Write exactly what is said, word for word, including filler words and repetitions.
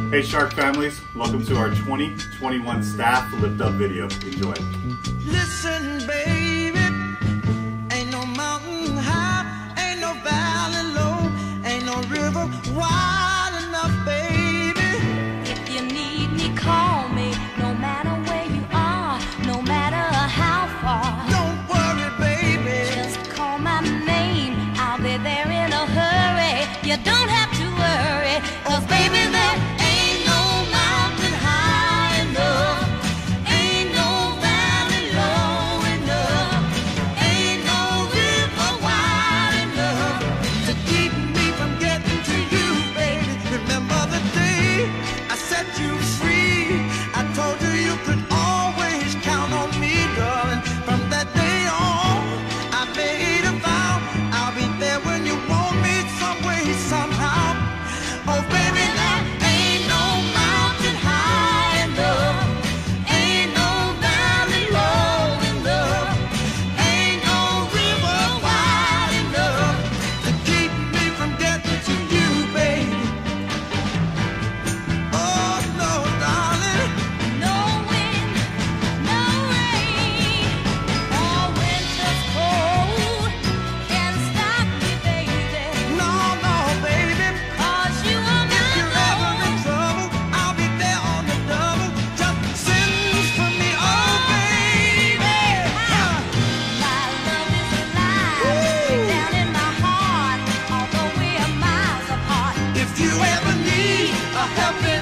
Hey Shark families, welcome to our twenty twenty-one staff Lipdub video. Enjoy. Listen, baby, ain't no mountain high, ain't no valley low, ain't no river wide enough, baby. If you need me, call me, no matter where you are, no matter how far. Don't worry, baby, Just call my name, I'll be there in a hurry. You don't have to worry, 'cause baby, there ain't no mountain high enough, ain't no valley low enough, ain't no river wide enough to keep me from getting to you, baby. Remember the day I set you free? I told you you could always count on me, darling. From that day on, I made a vow I'll be there when you want me, some way, somehow. Oh, baby, there ain't no mountain high enough, ain't no valley low enough, ain't no river wide enough to keep me from getting to you, baby. Oh, no, darling. No wind, no rain, or winter's cold can stop me, baby. No, no, baby. 'Cause you are If you're my ever in love. trouble, I'll be there on the double. Just send for me, oh, baby. Uh, My love is alive, deep down in my heart, although we are miles apart. If you ever need a helping